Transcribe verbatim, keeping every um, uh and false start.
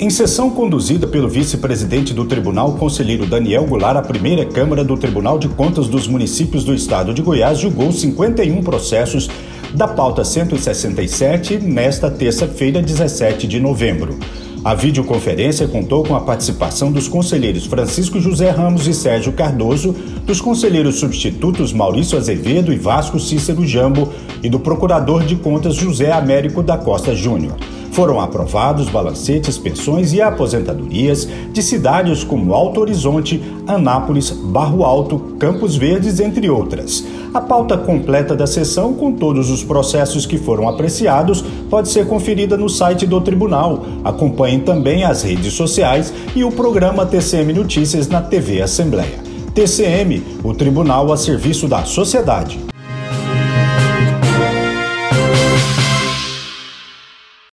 Em sessão conduzida pelo vice-presidente do Tribunal, conselheiro Daniel Goulart, a primeira Câmara do Tribunal de Contas dos Municípios do Estado de Goiás julgou cinquenta e um processos da pauta cento e sessenta e sete nesta terça-feira, dezessete de novembro. A videoconferência contou com a participação dos conselheiros Francisco José Ramos e Sérgio Cardoso, dos conselheiros substitutos Maurício Azevedo e Vasco Cícero Jambo e do procurador de contas José Américo da Costa Júnior. Foram aprovados balancetes, pensões e aposentadorias de cidades como Alto Horizonte, Anápolis, Barro Alto, Campos Verdes, entre outras. A pauta completa da sessão, com todos os processos que foram apreciados, pode ser conferida no site do Tribunal. Acompanhem também as redes sociais e o programa T C M Notícias na T V Assembleia. T C M, o Tribunal a serviço da sociedade.